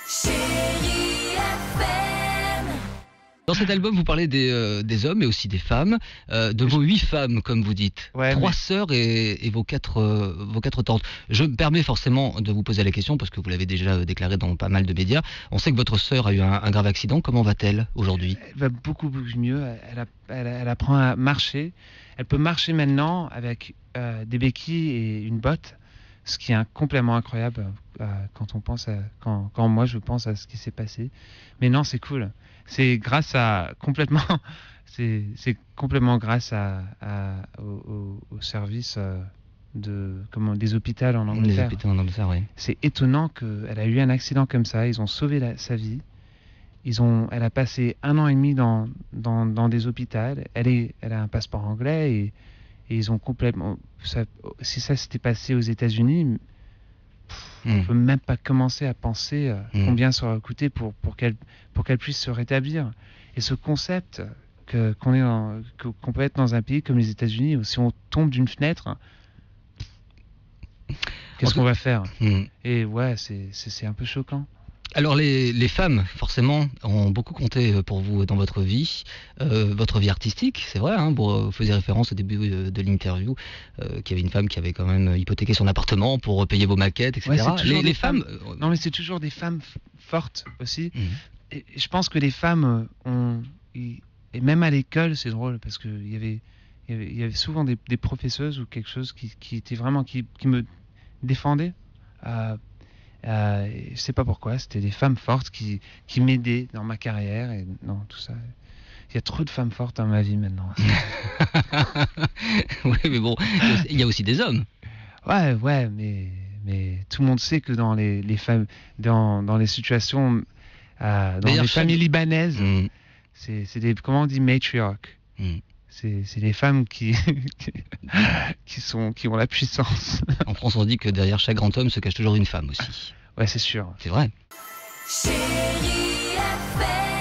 Chérie FM. Dans cet album, vous parlez des hommes et aussi des femmes, de vos 8 femmes, comme vous dites. Ouais, 3 sœurs et vos 4 tantes. Je me permets forcément de vous poser la question, parce que vous l'avez déjà déclaré dans pas mal de médias. On sait que votre sœur a eu un grave accident. Comment va-t-elle aujourd'hui? Elle va beaucoup mieux. Elle apprend à marcher. Elle peut marcher maintenant avec des béquilles et une botte, ce qui est complètement incroyable quand on pense quand moi je pense à ce qui s'est passé. Mais non, c'est cool. C'est grâce à complètement. C'est complètement grâce au service des hôpitaux en Angleterre. Les hôpitaux en Angleterre, oui. C'est étonnant qu'elle a eu un accident comme ça. Ils ont sauvé sa vie. Elle a passé 1 an et demi dans des hôpitaux. Elle a un passeport anglais et ils ont complètement. Si ça s'était passé aux États-Unis, on peut même pas commencer à penser combien ça aurait coûté pour qu'elle puisse se rétablir. Et ce concept qu'on peut être dans un pays comme les États-Unis, où si on tombe d'une fenêtre, qu'est-ce qu'on va faire? Et ouais, c'est un peu choquant. Alors les femmes, forcément, ont beaucoup compté pour vous dans votre vie artistique, c'est vrai, hein, vous faisiez référence au début de l'interview, qu'il y avait une femme qui avait quand même hypothéqué son appartement pour payer vos maquettes, etc. Ouais, les femmes... Non, mais c'est toujours des femmes fortes aussi. Et je pense que les femmes et même à l'école, c'est drôle, parce qu'il y avait souvent des professeuses ou quelque chose qui était vraiment... qui me défendaient. Je sais pas pourquoi, c'était des femmes fortes qui m'aidaient dans ma carrière et non, tout ça. Il y a trop de femmes fortes dans ma vie maintenant. Oui, mais bon, il y a aussi des hommes. Ouais, mais tout le monde sait que dans les femmes, dans les situations, dans les familles libanaises, c'est des, comment on dit, matriarches. C'est les femmes qui ont la puissance. En France, on dit que derrière chaque grand homme se cache toujours une femme aussi. Ouais, c'est sûr. C'est vrai. Chérie FM.